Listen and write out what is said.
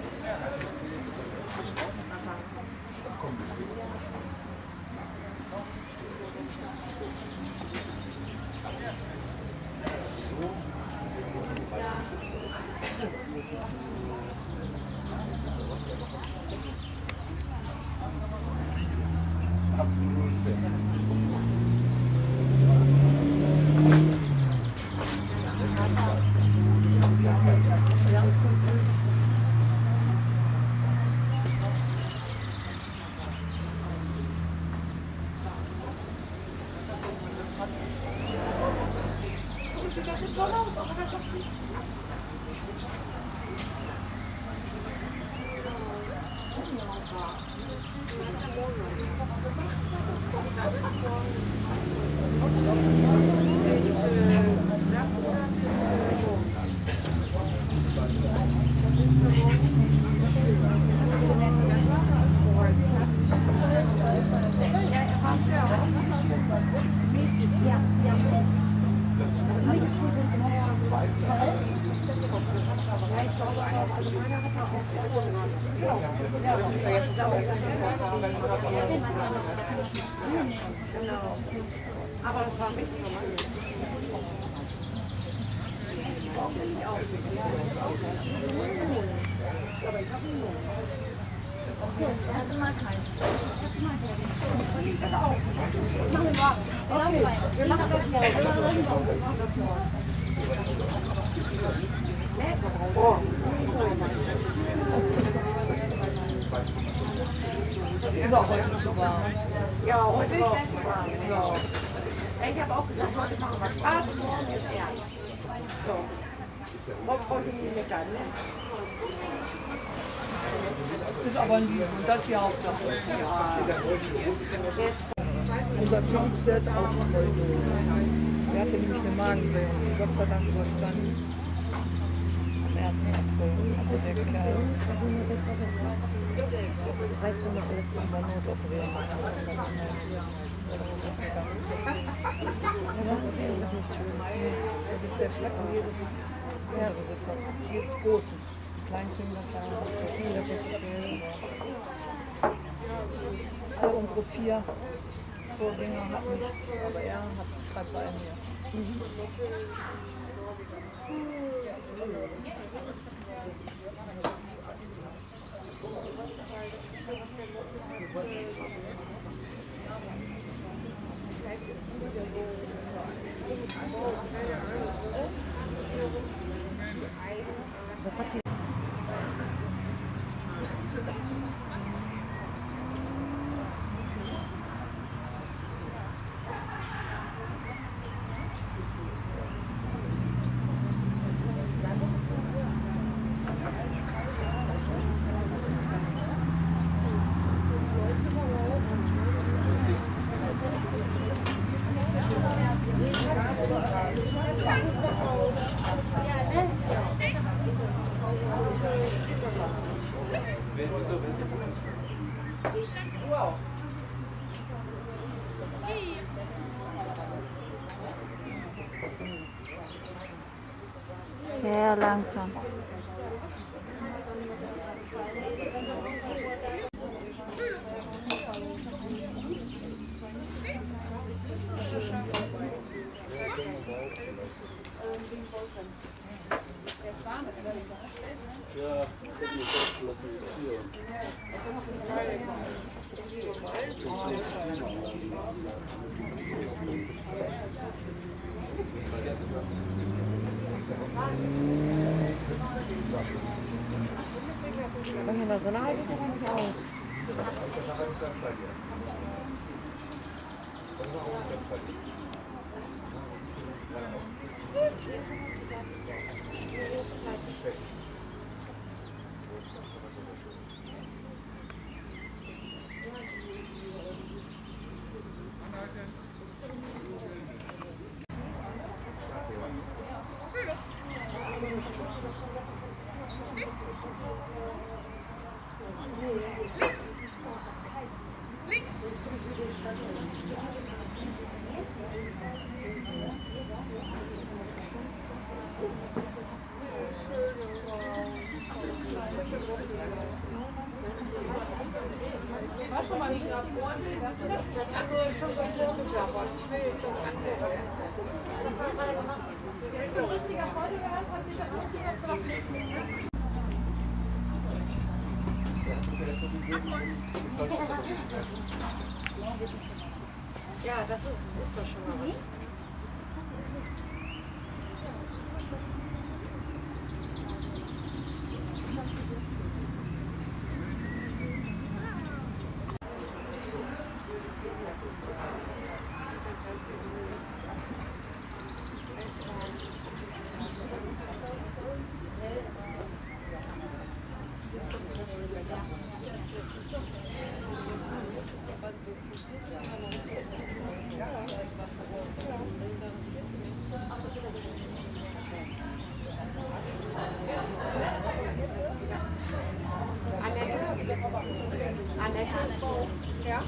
Aber das war ein wichtiger Mann. Das erste Mal keinen. Wir machen das morgen. Oh. Ist auch heute zu warm. Ja, heute ist es warm. Ja. Ich habe auch gesagt, heute machen wir Spaß und morgen ist Ernst. So. Morgen wollte ich nicht meckern, ne? Ist aber lieb und das die Hauptsache. Ja. Unser Pflicht ist auch heute. Er hatte nämlich eine Magenblähung. Gott sei Dank überstanden. Am 1. April hatte der Kerl. Aber notoperieren. Der Schlecken jedes Pferdebesitzer, jedes Großen. Kleinkinder, viele Prinzipien. Alle unsere 4 Vorgänger hatten nichts, aber er hat es halt bei mir. Was hat die? Wow. Sehr langsam. Ja, Wenn man da so eine halte, sieht man nicht aus. War schon mal wieder also schon so vorgeklappert. Ich will das andere. Das war gerade gemacht. Ist ein richtiger Portugal, hat sich das auch jetzt noch nicht. Ja, das ist doch schon mal was. Annette. Ja?